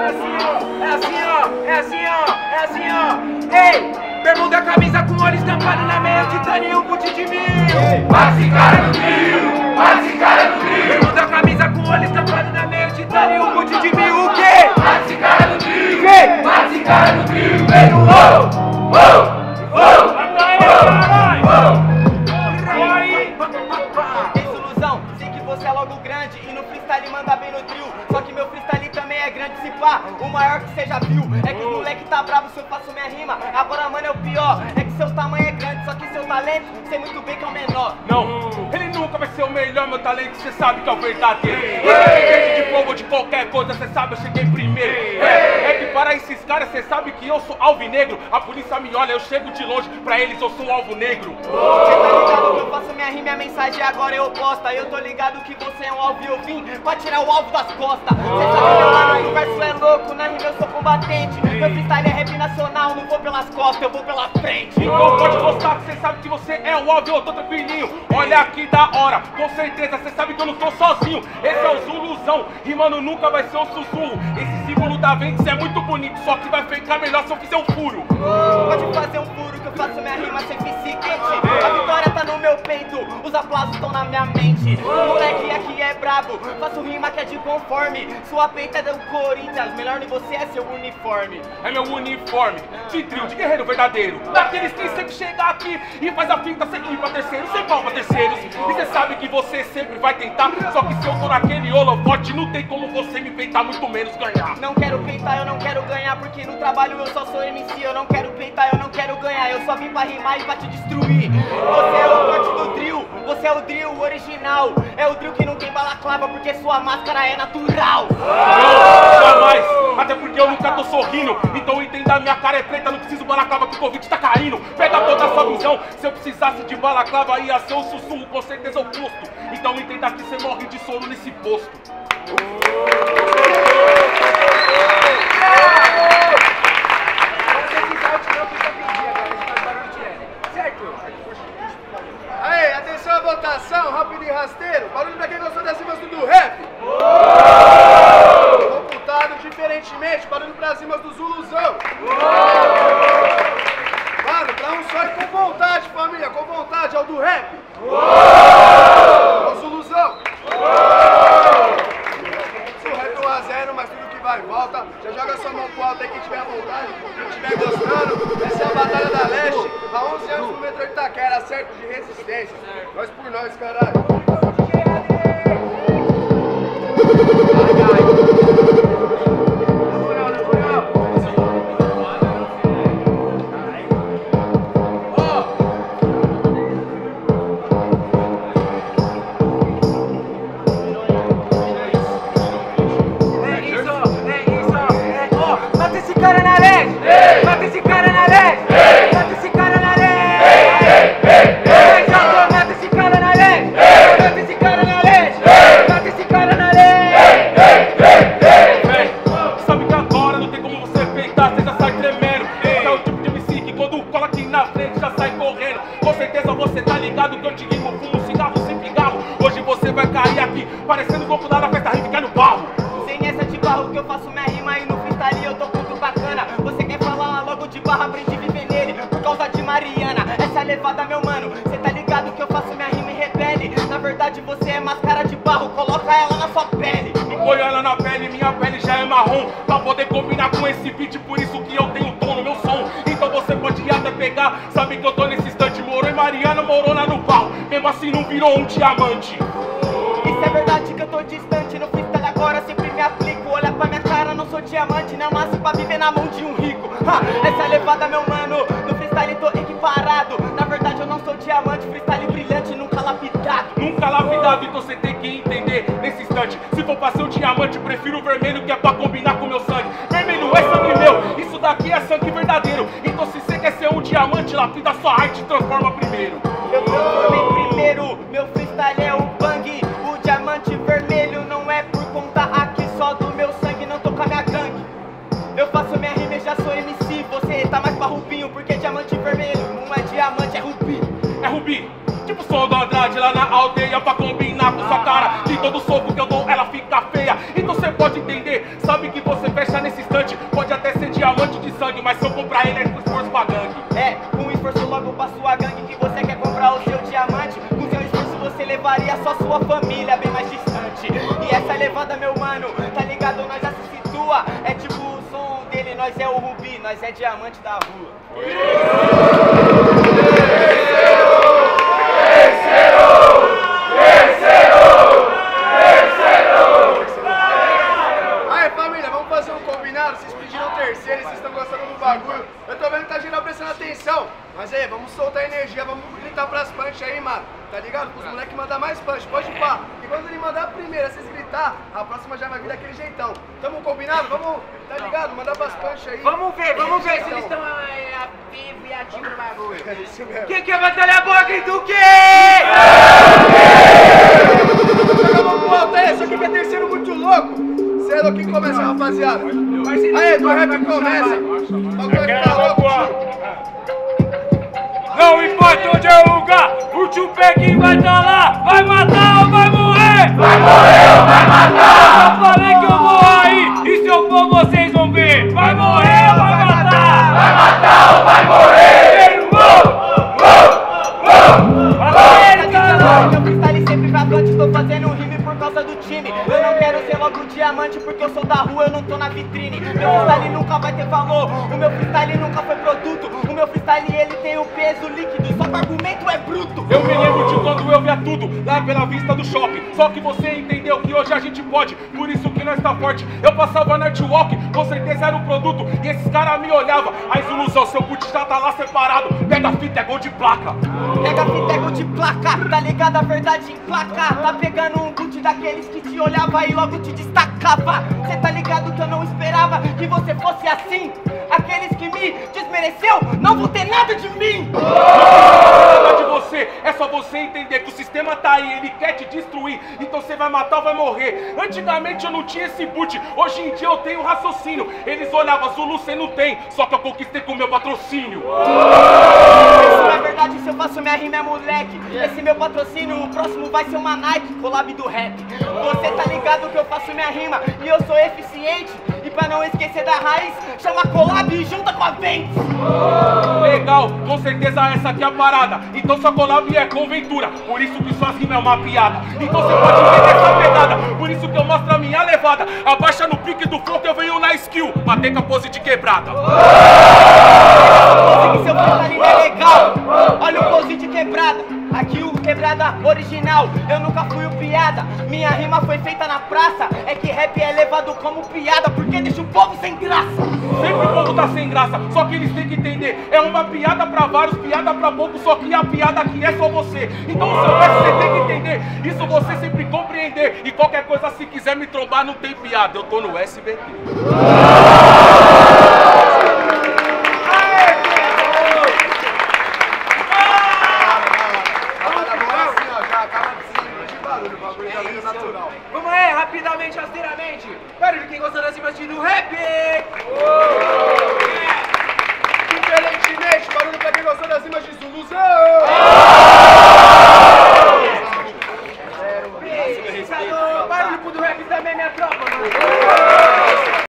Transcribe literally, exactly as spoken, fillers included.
É assim, ó, é assim, ó, é assim, ó. Ei, bermuda, camisa com olho estampado na meia, titânio e um boot de mil. Mata esse cara no trio, mata esse cara no trio. Bermuda, camisa com olho estampado na meia, titânio e um boot de mil. O quê? Mata esse cara no trio, quê? mata esse cara no trio. Vem no wow, wow, wow, wow. Ilusão, sei que você é logo grande e no freestyle manda bem no trio. Só que meu freestyle também é grande, se pá, o maior que você já viu. É que o moleque tá bravo se eu faço minha rima. Agora, mano, é o pior, é que seu tamanho é grande, só que seu talento, sei muito bem que é o menor. Não, ele nunca vai ser o melhor, meu talento, cê sabe que é o verdadeiro. Independente de fogo ou de qualquer coisa, cê sabe, eu cheguei primeiro. É, é que para esses caras, cê sabe que eu sou alvinegro. A polícia me olha, eu chego de longe, pra eles eu sou um alvo negro. Cê tá ligado que eu faço minha rima e a mensagem agora eu posto. Eu tô ligado que você é um alvo e eu vim pra tirar o alvo das costas. Cê sabe meu mano, o verso é louco, na rima eu sou combatente. Meu freestyle é rap nacional, não vou pelas costas, eu vou pela frente. Então pode gostar, que cê sabe que você é o alvo, eu tô tranquilinho. Olha que da hora, com certeza cê sabe que eu não tô sozinho. Esse é o Zuluzão, rimando nunca vai ser o Sussurro. Esse símbolo da Ventes é muito bonito, só que vai ficar melhor se eu fizer um furo. Pode fazer um furo que eu faço minha rima sem quente. A vitória tá no meu peito, os aplausos estão na minha mente. O moleque aqui é brabo, faço rima que é de conforme. Sua peita é do Corinthians, melhor de você é seu uniforme. É meu uniforme, de trio, de guerreiro verdadeiro. Daqueles que sempre chega aqui e faz a finta sem ir pra terceiros, sem pau pra terceiros. E cê sabe que você sempre vai tentar, só que se eu tô naquele holofote, não tem como você me peitar, muito menos ganhar. Não quero peitar, eu não quero ganhar, porque no trabalho eu só sou M C. Eu não quero peitar, eu não quero ganhar, eu só vim pra rimar e pra te destruir. Você é o corte do drill, você é o drill original. É o drill que não tem balaclava, porque sua máscara é natural. Não, jamais, até porque eu nunca tô sorrindo. Então entenda, minha cara é preta, não preciso balaclava que o Covid tá caindo. Pega toda a sua visão, se eu precisasse de balaclava ia ser o sussurro, com certeza oposto. Então entenda que você morre de sono nesse posto. Aí, atenção à votação, rápido e rasteiro. Barulho pra quem gostou das rimas do rap. Computado diferentemente, barulho pras rimas do Zuluzão. Mano, pra um só e com vontade, família, com vontade, é o do rap. É o Zuluzão. O rap é um a zero, mas tudo que vai e volta. Já joga sua mão pro alto aí quem tiver à vontade, quem tiver gostando. Essa é a Batalha da Leste, há onze anos no metrô Itaquera, certo de resistência. Nós por nós, caralho. Mata esse cara na leste! Mata esse cara na leste! Mata esse cara na leste! Mata esse cara na leste! Mata esse cara na leste! Mata esse cara na leste! Véi, sabe que agora não tem como você peitar, você já sai tremendo. Esse é o tipo de M C que quando cola aqui na frente já sai correndo. Com certeza você tá ligado que eu te rimo, fumo cigarro sem pigarro. Hoje você vai cair aqui, parecendo o louco lá na festa rica e cai no barro. Sem essa de barro que eu faço minha rima e no freestyle eu tô muito bacana. Você quer falar logo de barra, aprendi a viver nele por causa de Mariana. Essa é levada, meu mano, cê tá ligado que eu faço minha rima e rebelde. Na verdade você é máscara de barro, coloca ela na sua pele. Não põe ela na pele, minha pele já é marrom. Pra poder combinar com esse beat, por isso que eu tenho tom no meu som. Então você pode até pegar, sabe que eu tô nesse instante. Morou em Mariana, morou lá no barro, mesmo assim não virou um diamante. Isso é verdade que eu tô distante, no freestyle agora sempre me aplico. Olha pra minha cara, não sou diamante, não nasci pra viver na mão de um rico. Ha, essa é levada, meu mano, no freestyle tô equiparado. Na verdade eu não sou diamante, freestyle brilhante, nunca lapidado. Nunca lapidado, então você tem que entender nesse instante. Se for pra ser um diamante, prefiro o vermelho, que é pra combinar com meu sangue. Vermelho é sangue meu, isso daqui é sangue verdadeiro. Então se você quer ser um diamante, lapida sua arte e transforma primeiro. Eu transformei primeiro, meu freestyle é o bang. O diamante vermelho não é por conta aqui só do meu sangue, não tô com a minha gangue. Eu faço minha rima e já sou M C, você tá mais pra Rubinho, porque diamante vermelho não é diamante, é rubi. É rubi, tipo o som do Andrade lá na aldeia, pra combinar com sua cara. De todo soco que eu dou, ela fica feia. Então você pode entender, sabe que você fecha nesse instante. Pode até ser diamante de sangue, mas se eu comprar ele é com esforço pra gangue. É, com esforço logo pra sua gangue que você quer comprar o seu diamante. Com seu esforço você levaria só sua família bem mais distante. E essa levada, meu mano, tá ligado? Nós já se situa. É tipo o som dele, nós é o Rubi, nós é diamante da rua. Aí família, vamos fazer um combinado? Vocês pediram terceiro e vocês estão gostando do bagulho. Eu tô vendo que tá geral prestando atenção. Mas aí, vamos soltar energia, vamos gritar pras punch aí, mano. Tá ligado? Os moleques mandar mais punch, pode ir pá. E quando ele mandar a primeira, vocês gritar, a próxima já vai vir daquele jeitão. Tamo combinado? Vamos, tá ligado? Mandar pras punch aí. Vamos ver, vamos ver se eles estão ativos e ativos no bagulho. É isso mesmo. Quem quer batalhar boa, grita o quê? Joga a mão pro alto aí, esse aqui que é terceiro muito louco. Cê é louco, quem começa, rapaziada? Aí, do rap começa. O bagulho vai ficar louco, tio. Não importa onde é o lugar, o Tupac vai tá lá, vai matar ou vai morrer? Vai morrer ou vai matar? Eu falei que eu vou aí, e se eu for vocês vão ver. Vai morrer ou vai matar? Vai matar ou vai morrer? Uou, uou, uou. Vai caralho. Meu freestyle sempre vai avante, tô fazendo um rime por causa do time. Eu não quero ser logo diamante porque eu sou da rua, eu não tô na vitrine. Meu freestyle nunca vai ter valor, o meu freestyle nunca foi produto. O meu freestyle ele tem o peso líquido, só que o argumento é bruto. Eu me lembro de quando eu via tudo lá pela vista do shopping. Só que você entendeu que hoje a gente pode, por isso que nós tá forte. Eu passava Nightwalk, com certeza era um produto, e esses caras me olhavam. As ilusão, seu boot já tá lá separado. Pega a fita, é gol de placa. Pega a fita, é gol de placa, tá ligado? A verdade em placa. Tá pegando um boot daqueles que te olhava e logo te destacava. Cê tá ligado que eu não esperava que você fosse assim. Aqueles que me desmereceu não vão ter nada de mim. Não tem nada de você, é só você entender que o sistema tá aí, ele quer te destruir. Então você vai matar ou vai morrer. Antigamente eu não tinha esse boot, hoje em dia eu tenho raciocínio. Eles olhavam, Zulu cê não tem, só que eu conquistei com o meu patrocínio. Isso na verdade, se eu faço minha rima é moleque. Esse meu patrocínio, o próximo vai ser uma Nike, collab do rap. Você tá ligado que eu faço minha rima e eu sou eficiente. E pra não esquecer da raiz, chama collab e junta com a Ventes. Legal, com certeza essa aqui é a parada. Então sua collab é conventura, por isso que suas rimas é uma piada. Então você pode ver essa pegada, por isso que eu mostro a minha levada. Abaixa no pique do flow que eu venho na skill, bater com a pose de quebrada. Pose que seu freestyle é legal, olha o pose de quebrada. Aqui o quebrada original, eu nunca fui o piada. Minha rima foi feita na praça, é que rap é levado como piada, porque deixa o povo sem graça. Sempre o povo tá sem graça, só que eles têm que entender. É uma piada pra vários, piada pra poucos, só que a piada aqui é só você. Então o seu verso você tem que entender, isso você sempre compreender. E qualquer coisa se quiser me trombar não tem piada, eu tô no S B T. Vamos aí, rapidamente, rasteiramente. Barulho quem gostou das rimas do rap. Diferentemente, barulho pra quem gostou das rimas de Zuluzão.